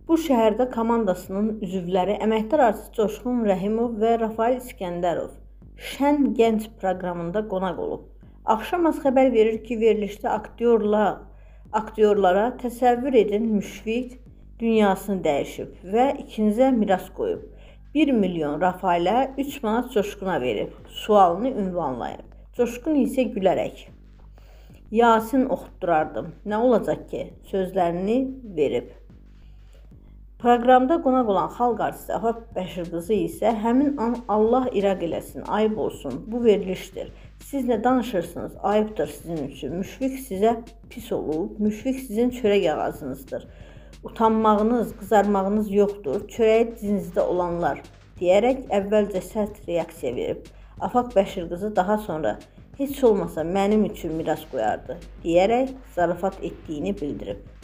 Bu şəhərdə komandasının üzvləri əməkdar artist Coşqun Rəhimov və Rafael İskəndərov Şən Gənc proqramında qonaq olub. Axşamaz xəbər verir ki, verilişdə aktyorlara təsəvvür edin Müşfiq dünyasını dəyişib və ikinizə miras qoyub. 1 milyon Rafaelə 3 manat Coşquna verib, sualını ünvanlayıb. Coşqun isə gülərək Yasin oxutdurardım, nə olacaq ki, sözlərini verib. Proqramda qonaq olan xalq artisti Afaq Bəşirqızı isə həmin an Allah iraq eləsin, ayıb olsun, bu verilişdir. Siz nə danışırsınız, ayıbdır sizin üçün, Müşfiq sizə pis olub, Müşfiq sizin çörək ağacınızdır. Utanmağınız, qızarmağınız yoxdur, çörəyi dizinizdə olanlar deyərək əvvəlcə sərt reaksiya verib. Afaq Bəşirqızı daha sonra heç olmasa mənim üçün miras qoyardı deyərək zarafat etdiyini bildirib.